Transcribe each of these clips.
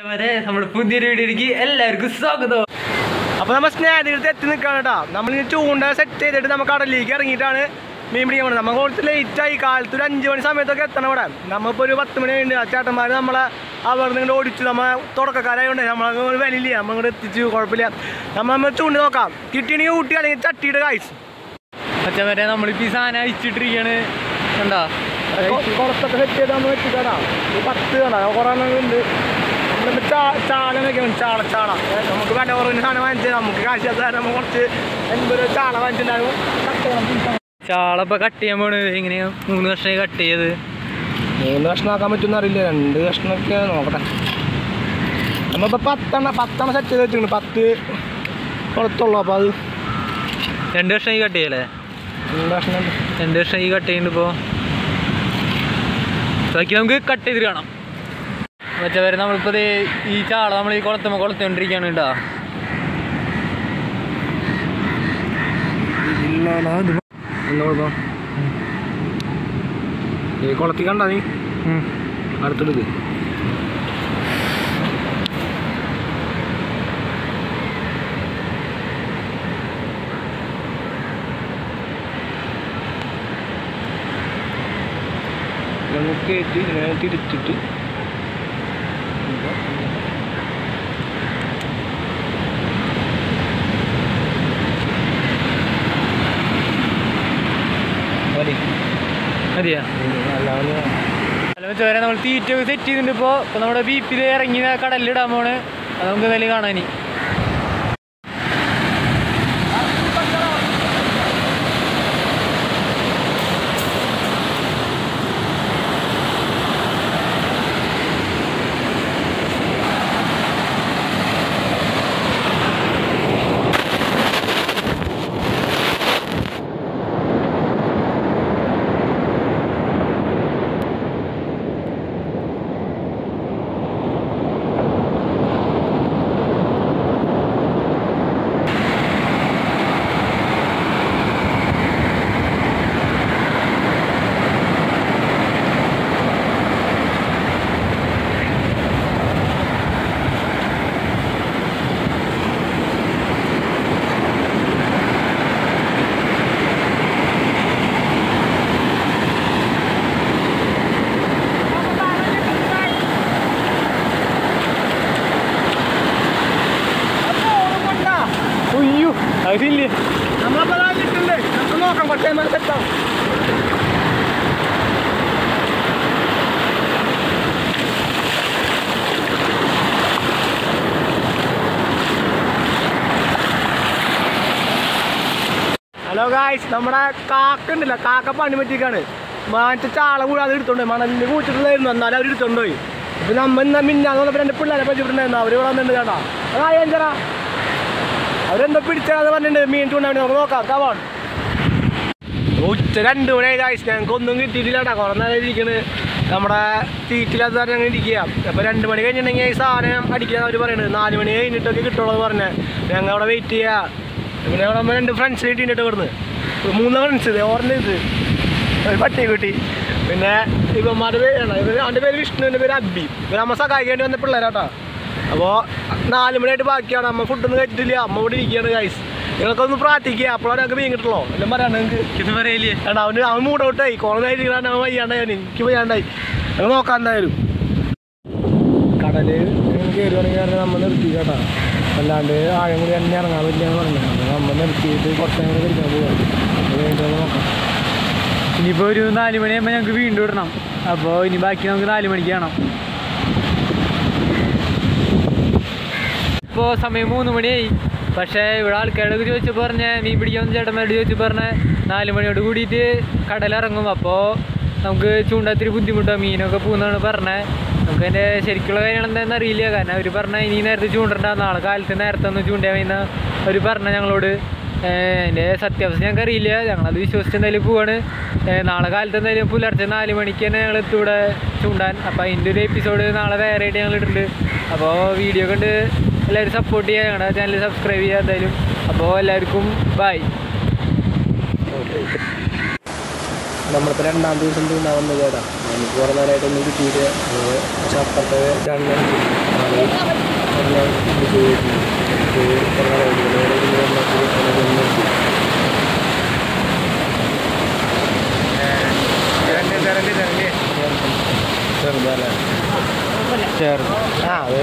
നമ്മുടെ പുതിയൊരു വീഡിയോയിലേക്ക് എല്ലാവർക്കും സ്വാഗതം. അപ്പോൾ നമ്മൾ സ്നേഹത്തിൽ എത്തി നിൽക്കുകയാണ് കേട്ടോ. നമ്മളിങ്ങനെ ചൂണ്ട സെറ്റ് ചെയ്തിട്ട് നമുക്ക് കടലിലേക്ക് ഇറങ്ങിയിട്ടാണ് മീൻ പിടിക്കാൻ പോകുന്നത്. നമ്മൾ കുറച്ച് ലേറ്റായി, കാലത്ത് ഒരു 5 മണി സമയത്തൊക്കെ എത്തണം ഇവിടെ. നമ്മളിപ്പോൾ ഒരു 10 മണി കഴിഞ്ഞ് ആ ചേട്ടന്മാർ നമ്മളെ അവിടെ നിന്ന് ഓടിച്ചു. നമ്മൾ തുടക്കക്കാരായതുകൊണ്ട് നമ്മളെ വിലയില്ല, നമ്മളിങ്ങോട്ട് എത്തിച്ചു, കുഴപ്പമില്ല. നമ്മൾ ചൂണ്ടി നോക്കാം, കിട്ടിയണെങ്കിൽ ഊട്ടി അല്ലെങ്കിൽ ചട്ടിയുടെ കായ്സ്. പച്ചവരെ നമ്മളിപ്പോൾ ഈ സാധനം അയച്ചിട്ടിരിക്കുകയാണ്. എന്താ കുറച്ചൊക്കെ സെറ്റ് ചെയ്ത് നമ്മൾ എത്തിക്കാടാ. 10 കണ്ടാ കുറേ ഉണ്ട്. ചാള നോക്കിയാണ്, ചാള നമുക്ക് വില കുറവിന് സാധനം വാങ്ങിച്ചത്. നമുക്ക് കാശ് നമ്മൾ കുറച്ച് 80 ചാള വാങ്ങിച്ചിട്ടുണ്ടായിരുന്നു. ചാള ഇപ്പോൾ കട്ട് ചെയ്യാൻ പോണ്. എങ്ങനെയാ 3 കഷ്ണമായി കട്ട് ചെയ്ത്? 3 കഷ്ണം ആക്കാൻ പറ്റുമെന്ന് അറിയില്ല, 2 കഷ്ണമൊക്കെ നോക്കട്ടെ. നമ്മളിപ്പോൾ 10 സെറ്റ് ചെയ്ത് വെച്ചിട്ടുണ്ട്. 10 കുളത്തുള്ളൂ. അപ്പോൾ അത് 2 കഷ്ണമായി കട്ട് ചെയ്യല്ലേ? 2 കഷ്ണമായി കട്ട് ചെയ്യുന്നുണ്ട്. ഇപ്പോൾ ബാക്കി നമുക്ക് കട്ട് ചെയ്തിട്ട് കാണാം. മറ്റവരെ നമ്മളിപ്പോൾ ഈ ചാള നമ്മൾ ഈ കൊളത്തുകൊണ്ടിരിക്കുകയാണ് കേട്ടോ. ഈ കുളത്തി കണ്ടാ നീ അടുത്തെടുക്ക്. കയറ്റി ഇങ്ങനെ തിരിച്ചിട്ട് മതിയാ? അല്ല മറ്റവരെ നമ്മൾ തീറ്റൊക്കെ സെറ്റ് ചെയ്തിട്ടുണ്ട്. ഇപ്പോൾ നമ്മുടെ ബീപ്പിൽ ഇറങ്ങി കടലിലിടാൻ പോണ്. അത് നമുക്ക് എന്തായാലും കാണാൻ. അതില്ലേ നമ്മളപ്പോൾ കിട്ടുന്നുണ്ട്, നമുക്ക് നോക്കാം. കുറച്ച് കഴിയുമ്പോൾ സെറ്റാവും. ഹലോ ഗായ്സ്, നമ്മുടെ കാക്ക ഉണ്ടല്ലോ, കാക്ക പണി പറ്റിക്കാണ്. മറ്റേ ചാള കൂടെ അത് എടുത്തോണ്ട് മണലിന് കൂച്ചിട്ടുണ്ടായിരുന്നു. എന്നാലും അവർ എടുത്തോണ്ടോയി. ഇപ്പം നമ്മൾ ഇന്ന് മിന്നാന്ന് വന്നപ്പോൾ 2 പിള്ളേരെ പറ്റിയിട്ടുണ്ടായിരുന്നു. അവർ ഇവിടെ വന്നിട്ടുണ്ട് കേട്ടോ. അതായി അഞ്ചറാ അവരെന്തോ പിടിച്ചാന്ന് പറഞ്ഞിട്ടുണ്ട് മീൻ ചൂണ്ടാൻ വേണ്ടി. നമുക്ക് നോക്കാം. കവാൺ ഉച്ച 2 മണിയായി ഗായ്സ്. ഞങ്ങൾക്ക് ഒന്നും കിട്ടിയിട്ടില്ല കേട്ടോ. കുറേ നേരം ഇരിക്കണ്. നമ്മുടെ തീറ്റില്ലാത്ത ഞങ്ങൾ ഇരിക്കുക. അപ്പോൾ 2 മണി കഴിഞ്ഞിട്ടുണ്ടെങ്കിൽ ഈ സാധനം അടിക്കാൻ അവർ പറയുന്നത് 4 മണി കഴിഞ്ഞിട്ടൊക്കെ കിട്ടുള്ളൂ എന്ന് പറഞ്ഞത്. ഞങ്ങൾ അവിടെ വെയിറ്റ് ചെയ്യുക. പിന്നെ അവിടെ നമ്മൾ 2 ഫ്രണ്ട്സ് കിട്ടിയിട്ട് ഇവിടുന്ന് 3 ഫ്രണ്ട്സ്. ഓർമ്മ ഇത് ഒരു പട്ടിയെ കിട്ടി. പിന്നെ ഇവന്മാരുടെ പേരാണ്, അവൻ്റെ പേര് വിഷ്ണു, എൻ്റെ പേര് അബി. ഇവർ അമ്മ സഹായിക്കേണ്ടി വന്ന പിള്ളേരാട്ടോ. അപ്പോൾ 4 മണിയായിട്ട് ബാക്കിയാണ്. അമ്മ ഫുഡൊന്നും കഴിച്ചിട്ടില്ല. അമ്മ ഇവിടെ ഇരിക്കുകയാണ് ഗൈസ്. നിങ്ങൾക്കൊന്ന് പ്രാർത്ഥിക്കുക, അപ്പോഴാണ് ഞങ്ങൾക്ക് മീൻ കിട്ടുള്ളൂ. എല്ലാം പറയാണ്ട് നിങ്ങൾക്ക് പറയില്ലേ? അവൻ മൂടൗട്ടായി. കുറേ നേരം ഇരിക്കാൻ അവൻ വയ്യാണ്ടായി. എനിക്ക് വയ്യാണ്ടായി. ഞങ്ങൾ നോക്കാം എന്തായാലും. കടല് കയറുകയാണെങ്കിൽ നമ്മൾ നിർത്തി കേട്ടോ. അല്ലാണ്ട് ആഴം കൂടി തന്നെ ഇറങ്ങാൻ പറ്റില്ല എന്ന് പറഞ്ഞു. നമ്മൾ നിർത്തിയിട്ട് കുറച്ച് നേരം കഴിക്കാൻ പോകാം. നോക്കാം. ഇനിയിപ്പോൾ ഒരു 4 മണിയാകുമ്പോൾ ഞങ്ങൾക്ക് വീണ്ടും ഇടണം. അപ്പോൾ ഇനി ബാക്കി നമുക്ക് 4 മണിക്ക് കാണാം. ഇപ്പോൾ സമയം 3 മണിയായി. പക്ഷേ ഇവിടെ ആൾക്കാരോട് ചോദിച്ചപ്പോൾ പറഞ്ഞ മീൻ പിടിക്കാൻ ചേട്ടന്മാരോട് ചോദിച്ചപ്പോൾ പറഞ്ഞ 4 മണിയോട് കൂടിയിട്ട് കടലിറങ്ങും. അപ്പോൾ നമുക്ക് ചൂണ്ടാത്തിരി ബുദ്ധിമുട്ടാണ്, മീനൊക്കെ പോകുന്നതാണ് പറഞ്ഞത്. നമുക്ക് അതിൻ്റെ ശരിക്കുള്ള കാര്യങ്ങൾ എന്താണെന്ന് അറിയില്ല. കാരണം അവർ പറഞ്ഞാൽ ഇനി നേരത്തെ ചൂണ്ടണ്ട, നാളെ കാലത്ത് നേരത്തെ ഒന്ന് ചൂണ്ടാൻ കഴിയുന്ന അവർ പറഞ്ഞ ഞങ്ങളോട്. അതിൻ്റെ സത്യാവസ്ഥ ഞങ്ങൾക്ക് അറിയില്ല. ഞങ്ങളത് വിശ്വസിച്ച് എന്തായാലും പോവാണ്. നാളെ കാലത്ത് എന്തായാലും പുലർച്ചെ 4 മണിക്ക് തന്നെ ഞങ്ങൾ ഇവിടെ ചൂണ്ടാൻ. അപ്പോൾ അതിൻ്റെ ഒരു എപ്പിസോഡ് നാളെ വേറെ ആയിട്ട് ഞങ്ങൾ ഇട്ടിട്ടുണ്ട്. അപ്പോൾ വീഡിയോ കണ്ട് എല്ലാവരും സപ്പോർട്ട് ചെയ്യുക, ഞങ്ങളുടെ ചാനൽ സബ്സ്ക്രൈബ് ചെയ്യുക എന്തായാലും. അപ്പോൾ എല്ലാവർക്കും ബൈ. നമ്മളിപ്പോൾ 2-ാം ദിവസം തിന്നാവുന്ന കേടാ നമുക്ക് കുറേ നേരമായിട്ടൊന്നും കിട്ടിയിട്ട് പക്ഷെ അപ്പുറത്തെ ചെറുതല്ലേ ചേർന്ന് ആ അത്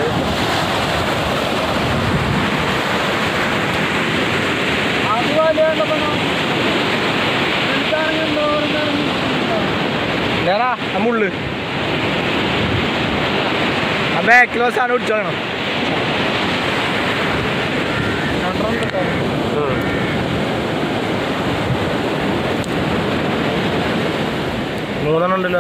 നേടാ ആ മുള്ള് ആ ബാക്കിലോ സാധനം പിടിച്ചോളണം മൂന്നെണ്ണം ഉണ്ടല്ലോ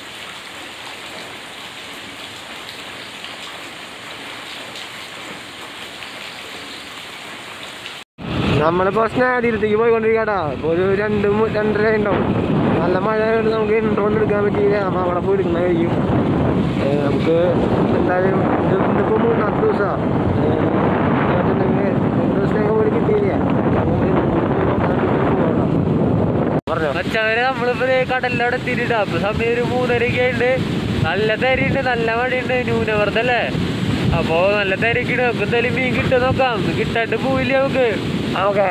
നമ്മളിപ്പോൾ സ്നാതിരത്തേക്ക് പോയിക്കൊണ്ടിരിക്കട്ടാ ഇപ്പോൾ ഒരു 2-2:30 ഉണ്ടാവും നല്ല മഴ ആയതുകൊണ്ട് നമുക്ക് ഇൻട്രോണ്ട് എടുക്കാൻ പറ്റിയില്ല നമ്മൾ അവിടെ പോയി എടുക്കുന്നതായിരിക്കും നമുക്ക് എന്തായാലും ഇതിപ്പോൾ 3-ാമത്തെ ദിവസമാണ് ദിവസത്തേക്ക് പോലും കിട്ടിയില്ല മച്ചവരെ നമ്മളിപ്പോ കടലിലവിടെ എത്തിയിട്ടാ അപ്പൊ സമയം ഒരു 3:30 ഉണ്ട്. നല്ല തരിയുണ്ട്, നല്ല മഴയുണ്ട്, ന്യൂനമർദ്ദല്ലേ. അപ്പൊ നല്ല തരക്കിട് നമുക്ക് എന്തായാലും മീൻ കിട്ടുക നോക്കാം. കിട്ടാണ്ട് പോയില്ല നമുക്ക്. ഓക്കെ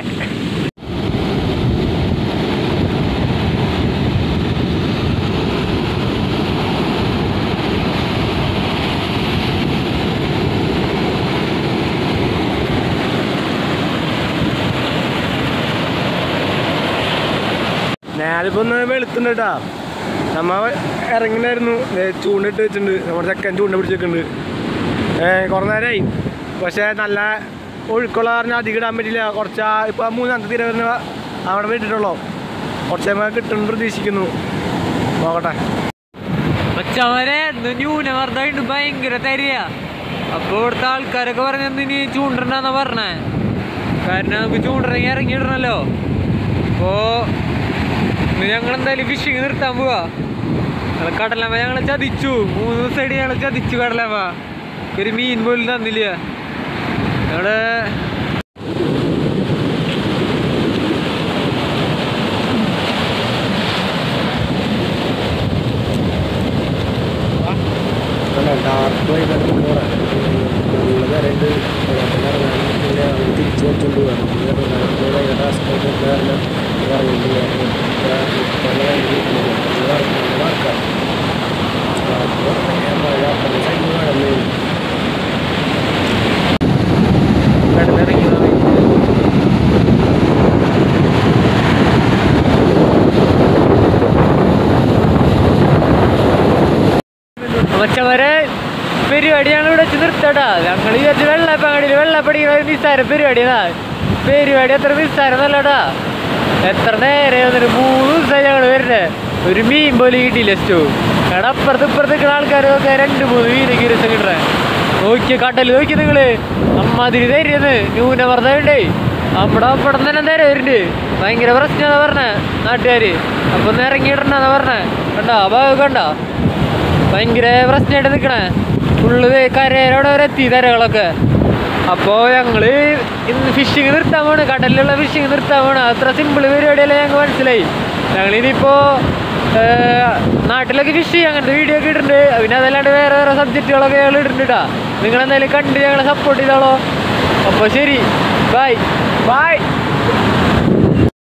ഞാനിപ്പോ ഒന്ന് വെളുത്തുണ്ട് കേട്ടാ. നമ്മ ഇറങ്ങിനായിരുന്നു, ചൂണ്ടിട്ട് വെച്ചിട്ടുണ്ട്. നമ്മുടെ ചെക്കൻ ചൂണ്ട പിടിച്ചിട്ടുണ്ട്. കുറേ നേരമായി, പക്ഷേ നല്ല ഒഴുക്കുള്ള കാരണം അധികം ഇടാൻ പറ്റില്ല. കുറച്ച് ഇപ്പൊ 3-ാമത്തെ തീരെ അവിടെ വിട്ടിട്ടുള്ളൂ. കുറച്ച് സമയം കിട്ടുമെന്ന് പ്രതീക്ഷിക്കുന്നു. നോക്കട്ടെ. മച്ചവരെ ന്യൂനമർദ്ദമായിട്ട് ഭയങ്കര തരിക. അപ്പൊ ഇവിടുത്തെ ആൾക്കാരൊക്കെ പറഞ്ഞിനി ചൂണ്ടണ്ടെന്നാ പറഞ്ഞേ. കാരണം നമുക്ക് ചൂണ്ടണെങ്കിൽ ഇറങ്ങിയിടണല്ലോ. അപ്പോ ഞങ്ങളെന്തായാലും ഫിഷിങ് നിർത്താൻ പോവാ. കടലമ്മ ഞങ്ങളെ ചതിച്ചു. 3 ദിവസമായിട്ട് ഞങ്ങളെ ചതിച്ചു കടലമ്മ. ഒരു മീൻ പോലും തന്നില്ല. ഞങ്ങള് തിരിച്ചു വെച്ചോണ്ട് പോകാം. മച്ചവരെ പരിപാടി ഞങ്ങൾ ഇവിടെ വെച്ച് നിർത്തട്ടാ. ഞങ്ങൾ വിചാരിച്ചു വെള്ളപ്പടിക്കുന്ന നിസ്സാര പരിപാടിയാ. പരിപാടി അത്ര നിസ്സാരന്നല്ലടാ. എത്ര നേരെ 3 ദിവസമായി ഞങ്ങൾ വരുന്നേ. ഒരു മീൻ പോലും കിട്ടിയില്ല. സ്റ്റോ കാരണം അപ്പുറത്ത് നിൽക്കുന്ന ആൾക്കാരൊക്കെ 2-3 മീനൊക്കെ ദിവസം കിട്ടണേ. നോക്കിയ കടൽ നോക്കി നിങ്ങള് അമ്മാതിരി തരുന്നത്. ന്യൂനമർദ്ദമുണ്ടേ. നമ്മുടെ അവിടെ തന്നെ നേരെ വരുന്നുണ്ട്. ഭയങ്കര പ്രശ്നമാണെന്നാ പറഞ്ഞേ നാട്ടുകാര്. അപ്പൊ ഒന്ന് ഇറങ്ങിയിടണ്ടെന്നാ പറഞ്ഞേ. കണ്ടോ ആ ഭാഗം കണ്ടോ? ഭയങ്കര പ്രശ്നമായിട്ട് നിൽക്കണേ. ഫുള്ള് കരയോടെ വരെ എത്തി തരകളൊക്കെ. അപ്പോൾ ഞങ്ങൾ ഇന്ന് ഫിഷിങ് നിർത്താൻ പോണ്. കടലിലുള്ള ഫിഷിങ് നിർത്താൻ പോണ്. അത്ര സിമ്പിൾ പരിപാടിയല്ലേ ഞങ്ങൾക്ക് മനസ്സിലായി. ഞങ്ങളിനിപ്പോൾ നാട്ടിലൊക്കെ ഫിഷ് ചെയ്യും, അങ്ങനത്തെ വീഡിയോ ഒക്കെ ഇട്ടിട്ടുണ്ട്. പിന്നെ അതല്ലാണ്ട് വേറെ സബ്ജക്റ്റുകളൊക്കെ ഞങ്ങൾ ഇട്ടിട്ടുണ്ട് കേട്ടോ. നിങ്ങളെന്തായാലും കണ്ട് ഞങ്ങളെ സപ്പോർട്ട് ചെയ്തോളോ. അപ്പോൾ ശരി, ബൈ.